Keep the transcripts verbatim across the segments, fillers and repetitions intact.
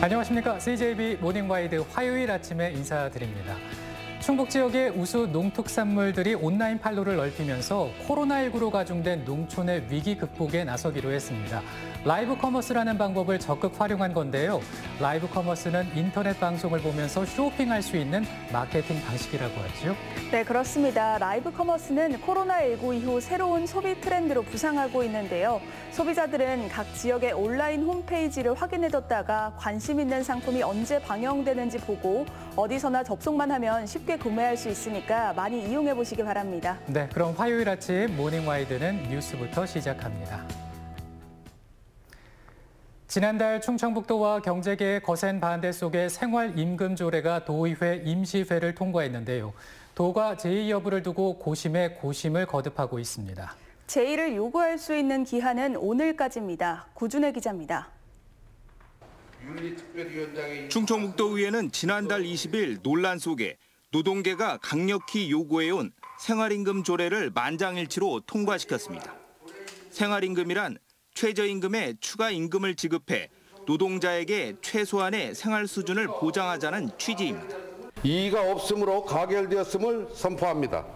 안녕하십니까. 씨제이비 모닝와이드 화요일 아침에 인사드립니다. 충북 지역의 우수 농특산물들이 온라인 판로를 넓히면서 코로나십구로 가중된 농촌의 위기 극복에 나서기로 했습니다. 라이브 커머스라는 방법을 적극 활용한 건데요. 라이브 커머스는 인터넷 방송을 보면서 쇼핑할 수 있는 마케팅 방식이라고 하죠. 네, 그렇습니다. 라이브 커머스는 코로나십구 이후 새로운 소비 트렌드로 부상하고 있는데요. 소비자들은 각 지역의 온라인 홈페이지를 확인해뒀다가 관심 있는 상품이 언제 방영되는지 보고 어디서나 접속만 하면 쉽게 구매할 수 있으니까 많이 이용해 보시기 바랍니다. 네, 그럼 화요일 아침 모닝와이드는 뉴스부터 시작합니다. 지난달 충청북도와 경제계의 거센 반대 속에 생활임금 조례가 도의회 임시회를 통과했는데요. 도가 제의 여부를 두고 고심에 고심을 거듭하고 있습니다. 제의를 요구할 수 있는 기한은 오늘까지입니다. 구준혜 기자입니다. 충청북도의회는 지난달 이십일 논란 속에 노동계가 강력히 요구해온 생활임금 조례를 만장일치로 통과시켰습니다. 생활임금이란 최저임금에 추가 임금을 지급해 노동자에게 최소한의 생활 수준을 보장하자는 취지입니다. 이의가 없으므로 가결되었음을 선포합니다.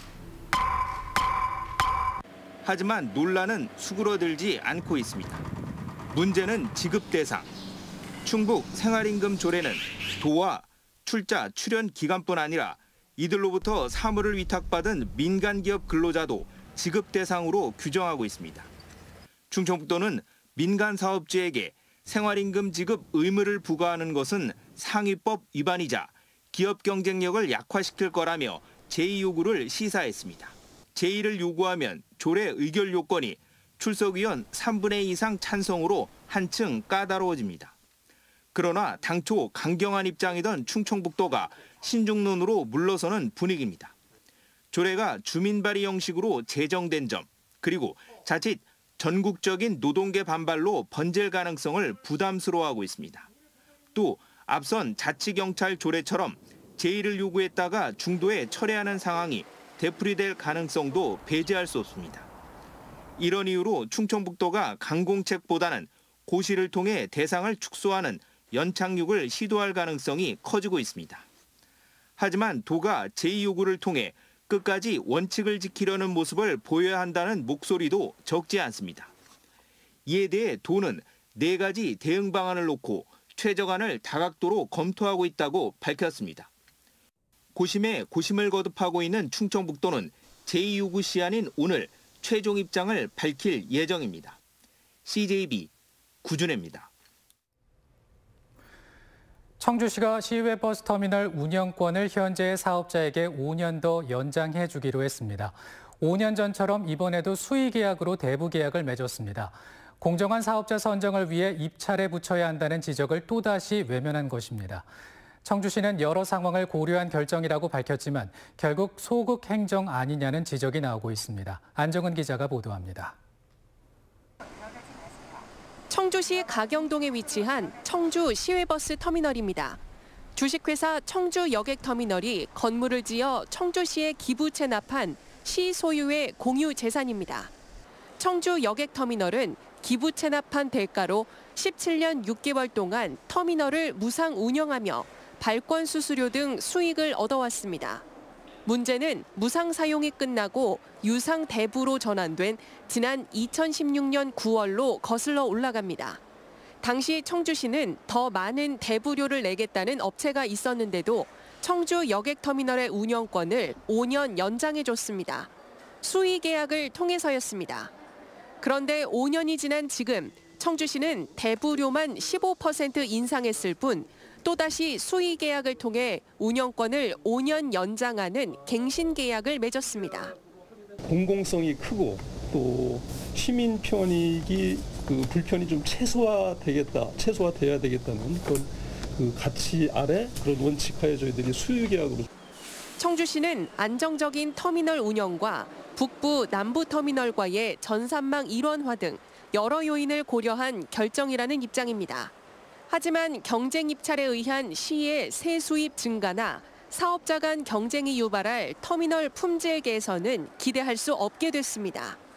하지만 논란은 수그러들지 않고 있습니다. 문제는 지급 대상. 충북 생활임금 조례는 도와 출자, 출연 기간뿐 아니라 이들로부터 사무를 위탁받은 민간기업 근로자도 지급 대상으로 규정하고 있습니다. 충청북도는 민간 사업주에게 생활임금 지급 의무를 부과하는 것은 상위법 위반이자 기업 경쟁력을 약화시킬 거라며 제의 요구를 시사했습니다. 제의를 요구하면 조례 의결 요건이 출석위원 삼분의 이 이상 찬성으로 한층 까다로워집니다. 그러나 당초 강경한 입장이던 충청북도가 신중론으로 물러서는 분위기입니다. 조례가 주민 발의 형식으로 제정된 점, 그리고 자칫 전국적인 노동계 반발로 번질 가능성을 부담스러워하고 있습니다. 또 앞선 자치경찰 조례처럼 제의를 요구했다가 중도에 철회하는 상황이 되풀이될 가능성도 배제할 수 없습니다. 이런 이유로 충청북도가 강공책보다는 고시를 통해 대상을 축소하는 연착륙을 시도할 가능성이 커지고 있습니다. 하지만 도가 제의 요구를 통해 끝까지 원칙을 지키려는 모습을 보여야 한다는 목소리도 적지 않습니다. 이에 대해 도는 네 가지 대응 방안을 놓고 최저간을 다각도로 검토하고 있다고 밝혔습니다. 고심에 고심을 거듭하고 있는 충청북도는 제의 요구 시한인 오늘 최종 입장을 밝힐 예정입니다. 씨제이비 구준혜입니다. 청주시가 시외버스 터미널 운영권을 현재 사업자에게 오 년 더 연장해 주기로 했습니다. 오 년 전처럼 이번에도 수의 계약으로 대부 계약을 맺었습니다. 공정한 사업자 선정을 위해 입찰에 붙여야 한다는 지적을 또다시 외면한 것입니다. 청주시는 여러 상황을 고려한 결정이라고 밝혔지만 결국 소극 행정 아니냐는 지적이 나오고 있습니다. 안정은 기자가 보도합니다. 청주시 가경동에 위치한 청주 시외버스 터미널입니다. 주식회사 청주 여객터미널이 건물을 지어 청주시에 기부 체납한 시 소유의 공유 재산입니다. 청주 여객터미널은 기부 체납한 대가로 십칠 년 육 개월 동안 터미널을 무상 운영하며 발권 수수료 등 수익을 얻어왔습니다. 문제는 무상 사용이 끝나고 유상 대부로 전환된 지난 이천십육 년 구월로 거슬러 올라갑니다. 당시 청주시는 더 많은 대부료를 내겠다는 업체가 있었는데도 청주 여객터미널의 운영권을 오 년 연장해줬습니다. 수의 계약을 통해서였습니다. 그런데 오 년이 지난 지금 청주시는 대부료만 십오 퍼센트 인상했을 뿐 또다시 수의 계약을 통해 운영권을 오 년 연장하는 갱신 계약을 맺었습니다. 공공성이 크고 또 시민 편익이 그 불편이 좀 최소화되겠다, 최소화돼야 되겠다는 그런 그 가치 아래 그런 원칙하에 저희들이 수의 계약으로. 청주시는 안정적인 터미널 운영과 북부 남부 터미널과의 전산망 일원화 등 여러 요인을 고려한 결정이라는 입장입니다. 하지만 경쟁 입찰에 의한 시의 세 수입 증가나 사업자 간 경쟁이 유발할 터미널 품질 개선은 기대할 수 없게 됐습니다.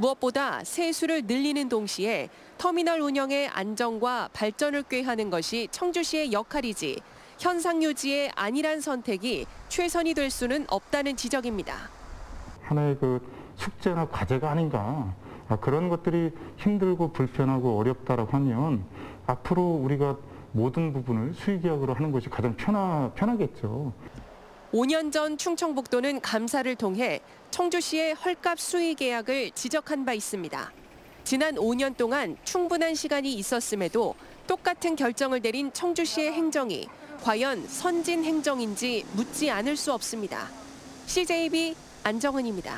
무엇보다 세수를 늘리는 동시에 터미널 운영의 안정과 발전을 꾀하는 것이 청주시의 역할이지 현상 유지의 안일한 선택이 최선이 될 수는 없다는 지적입니다. 하나의 그 숙제나 과제가 아닌가. 그런 것들이 힘들고 불편하고 어렵다라고 하면 앞으로 우리가 모든 부분을 수의계약으로 하는 것이 가장 편하, 편하겠죠. 오 년 전 충청북도는 감사를 통해 청주시의 헐값 수의 계약을 지적한 바 있습니다. 지난 오 년 동안 충분한 시간이 있었음에도 똑같은 결정을 내린 청주시의 행정이 과연 선진 행정인지 묻지 않을 수 없습니다. 씨제이비 안정은입니다.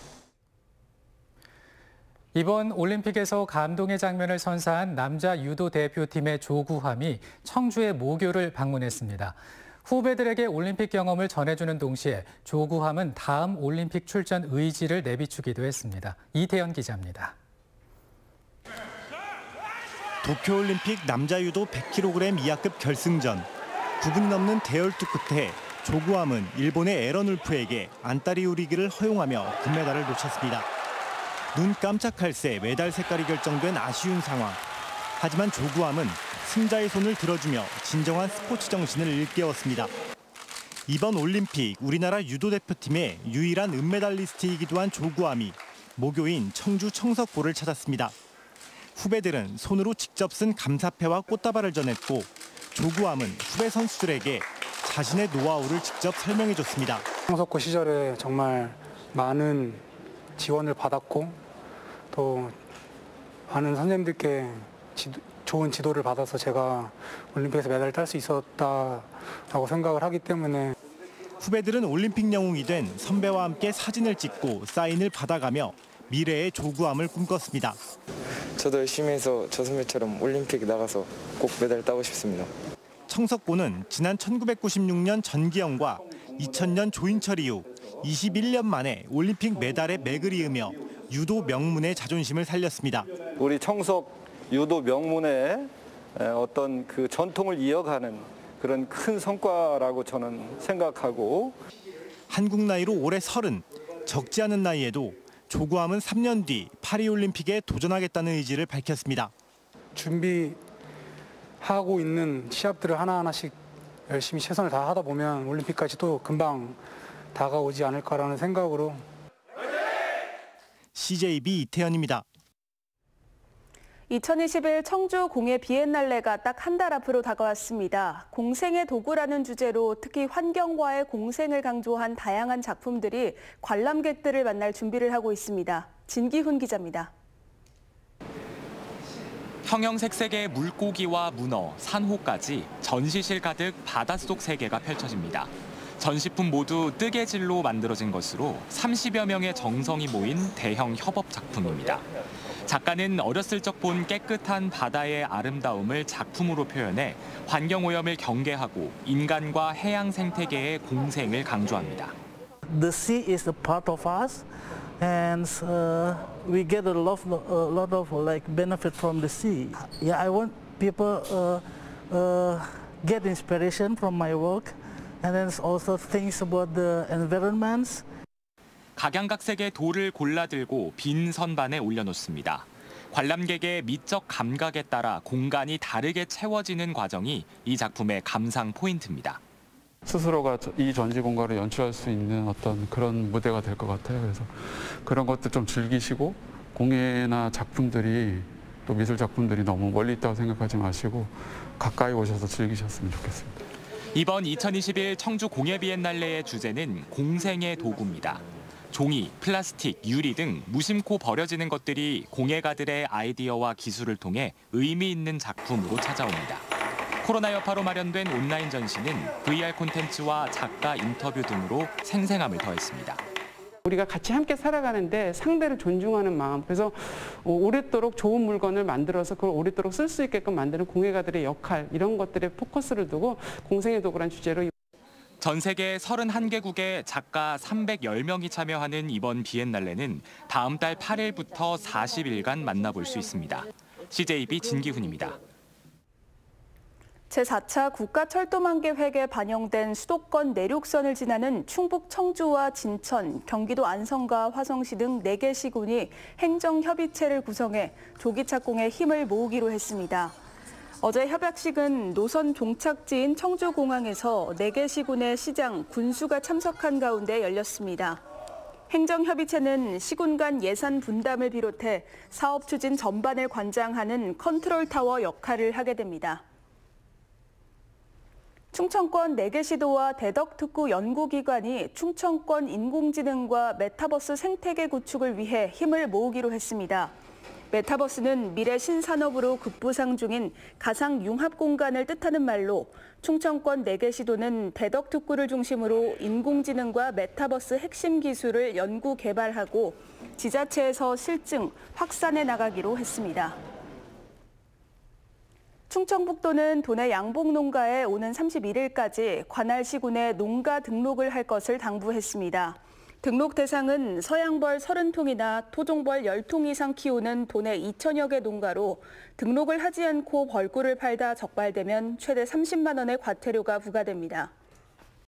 이번 올림픽에서 감동의 장면을 선사한 남자 유도 대표팀의 조구함이 청주의 모교를 방문했습니다. 후배들에게 올림픽 경험을 전해주는 동시에 조구함은 다음 올림픽 출전 의지를 내비추기도 했습니다. 이태현 기자입니다. 도쿄올림픽 남자 유도 백 킬로그램 이하급 결승전. 구 분 넘는 대열투 끝에 조구함은 일본의 에런 울프에게 안따리 우리기를 허용하며 금메달을 놓쳤습니다. 눈 깜짝할 새 메달 색깔이 결정된 아쉬운 상황. 하지만 조구함은 승자의 손을 들어주며 진정한 스포츠 정신을 일깨웠습니다. 이번 올림픽 우리나라 유도 대표팀의 유일한 은메달리스트이기도 한 조구함이 모교인 청주 청석고를 찾았습니다. 후배들은 손으로 직접 쓴 감사패와 꽃다발을 전했고 조구함은 후배 선수들에게 자신의 노하우를 직접 설명해줬습니다. 청석고 시절에 정말 많은 지원을 받았고 또 많은 선생님들께 지도, 좋은 지도를 받아서 제가 올림픽에서 메달을 딸 수 있었다라고 생각을 하기 때문에 후배들은 올림픽 영웅이 된 선배와 함께 사진을 찍고 사인을 받아가며 미래의 조구함을 꿈꿨습니다. 저도 열심히 해서 저 선배처럼 올림픽 나가서 꼭 메달 따고 싶습니다. 청석고는 지난 천구백구십육 년 전기영과 이천 년 조인철 이후 이십일 년 만에 올림픽 메달에 맥을 이으며 유도 명문의 자존심을 살렸습니다. 우리 청석 유도 명문의 어떤 그 전통을 이어가는 그런 큰 성과라고 저는 생각하고 한국 나이로 올해 서른, 적지 않은 나이에도 조구함은 삼 년 뒤 파리올림픽에 도전하겠다는 의지를 밝혔습니다. 준비하고 있는 시합들을 하나하나씩 열심히 최선을 다하다 보면 올림픽까지 또 금방 다가오지 않을까라는 생각으로. 씨제이비 이태현입니다. 이천이십일 청주 공예 비엔날레가 딱 한 달 앞으로 다가왔습니다. 공생의 도구라는 주제로 특히 환경과의 공생을 강조한 다양한 작품들이 관람객들을 만날 준비를 하고 있습니다. 진기훈 기자입니다. 형형색색의 물고기와 문어, 산호까지 전시실 가득 바닷속 세계가 펼쳐집니다. 전시품 모두 뜨개질로 만들어진 것으로 삼십여 명의 정성이 모인 대형 협업 작품입니다. 작가는 어렸을 적 본 깨끗한 바다의 아름다움을 작품으로 표현해 환경오염을 경계하고 인간과 해양 생태계의 공생을 강조합니다. The sea is a part of us, and uh, we get a lot, a lot of like benefit from the sea. Yeah, I want people uh, uh, get inspiration from my work, and then also things about the environment. 각양각색의 돌을 골라들고 빈 선반에 올려놓습니다. 관람객의 미적 감각에 따라 공간이 다르게 채워지는 과정이 이 작품의 감상 포인트입니다. 스스로가 이 전시 공간을 연출할 수 있는 어떤 그런 무대가 될 것 같아요. 그래서 그런 것들 좀 즐기시고 공예나 작품들이 또 미술 작품들이 너무 멀리 있다고 생각하지 마시고 가까이 오셔서 즐기셨으면 좋겠습니다. 이번 이천이십일 청주 공예 비엔날레의 주제는 공생의 도구입니다. 종이, 플라스틱, 유리 등 무심코 버려지는 것들이 공예가들의 아이디어와 기술을 통해 의미 있는 작품으로 찾아옵니다. 코로나 여파로 마련된 온라인 전시는 브이알 콘텐츠와 작가 인터뷰 등으로 생생함을 더했습니다. 우리가 같이 함께 살아가는데 상대를 존중하는 마음, 그래서 오랫도록 좋은 물건을 만들어서 그걸 오랫도록 쓸 수 있게끔 만드는 공예가들의 역할, 이런 것들에 포커스를 두고 공생의 도구란 주제로 전 세계 서른한 개국의 작가 삼백십 명이 참여하는 이번 비엔날레는 다음 달 팔 일부터 사십 일간 만나볼 수 있습니다. 씨제이비 진기훈입니다. 제사 차 국가철도망개획에 반영된 수도권 내륙선을 지나는 충북 청주와 진천, 경기도 안성과 화성시 등 네 개 시군이 행정협의체를 구성해 조기 착공에 힘을 모으기로 했습니다. 어제 협약식은 노선 종착지인 청주공항에서 네 개 시군의 시장, 군수가 참석한 가운데 열렸습니다. 행정협의체는 시군 간 예산 분담을 비롯해 사업 추진 전반을 관장하는 컨트롤타워 역할을 하게 됩니다. 충청권 네 개 시도와 대덕특구 연구기관이 충청권 인공지능과 메타버스 생태계 구축을 위해 힘을 모으기로 했습니다. 메타버스는 미래 신산업으로 급부상 중인 가상융합 공간을 뜻하는 말로 충청권 네 개 시도는 대덕특구를 중심으로 인공지능과 메타버스 핵심 기술을 연구 개발하고 지자체에서 실증, 확산해 나가기로 했습니다. 충청북도는 도내 양봉농가에 오는 삼십일 일까지 관할 시군에 농가 등록을 할 것을 당부했습니다. 등록 대상은 서양벌 서른 통이나 토종벌 열 통 이상 키우는 도내 이천여 개 농가로 등록을 하지 않고 벌꿀을 팔다 적발되면 최대 삼십만 원의 과태료가 부과됩니다.